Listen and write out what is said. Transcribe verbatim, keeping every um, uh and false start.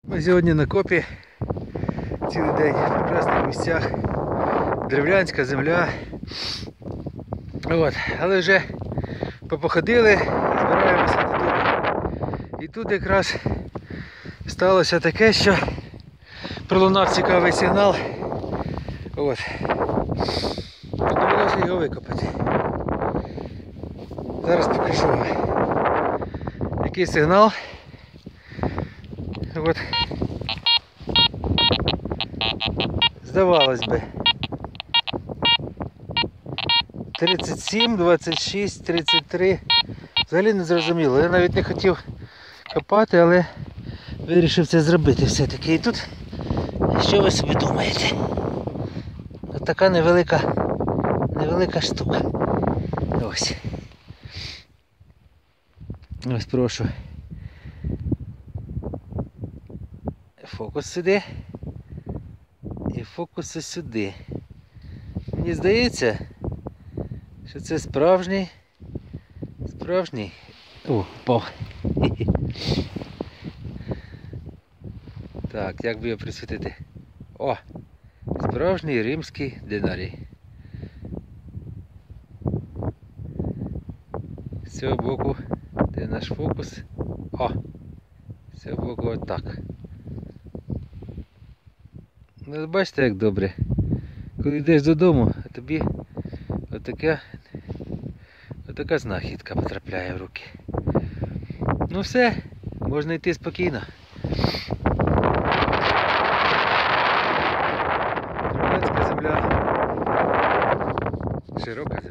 Ми сьогодні на копі цілий день в прекрасних місцях. Древлянська земля. От. Але вже попоходили і збираємося додому. І тут якраз сталося таке, що пролунав цікавий сигнал. От. Довелося його викопати. Зараз покажу вам, який сигнал. От. Здавалось би. тридцять сім, двадцять шість, тридцять три. Взагалі не зрозуміло. Я навіть не хотів копати, але вирішив це зробити все-таки. І тут, що ви собі думаєте? Ось така невелика, невелика штука. Ось. Ось прошу. Фокус сюди. І фокус ось сюди. Мені здається, що це справжній, справжній, о, впав. Так, як би його присвітити? О, справжній римський динарій. З цього боку, де наш фокус? О, з цього боку отак. Ну, бачите, як добре. Коли йдеш додому, а тобі отака, отака знахідка потрапляє в руки. Ну все, можна йти спокійно. Древлянська земля. Широка